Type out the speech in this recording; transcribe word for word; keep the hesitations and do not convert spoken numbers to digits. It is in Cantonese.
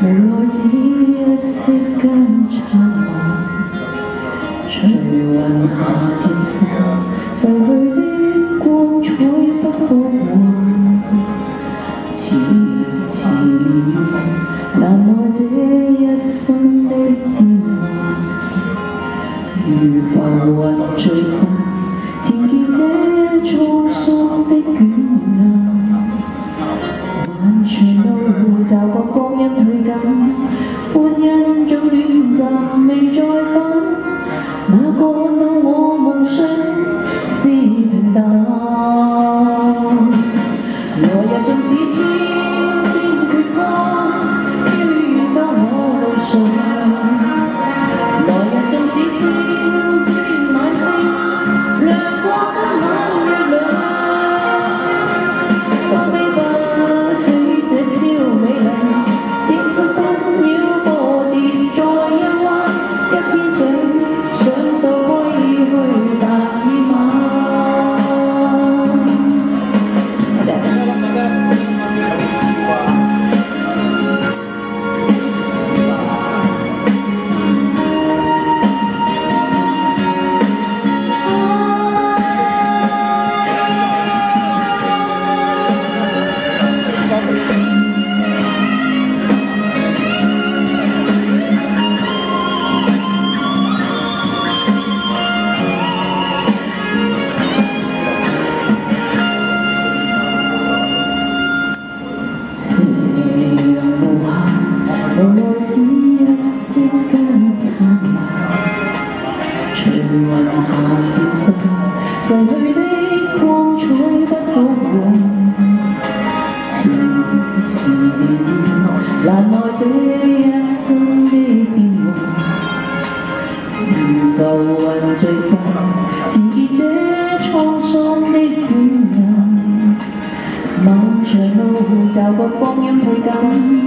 無奈只一息間燦爛，隨雲下漸散，逝去的光彩不復還。遲遲難耐這一生的變幻，如浮雲聚散，漸見這滄桑的捲顏。 漫長路，驟覺光陰退減，歡欣總短暫，未再返。那個看到我夢想是平淡，來日縱使千千闕歌，飄於交我路上。來日縱使千千晚星，亮過今晚月亮。不悲不。 無奈只一息間燦爛，隨雲下漸散，逝去的光彩不復還。遲遲難耐這一生的變幻，如浮雲聚散，纏結這滄桑的捲顏。漫長路，驟覺光陰退減。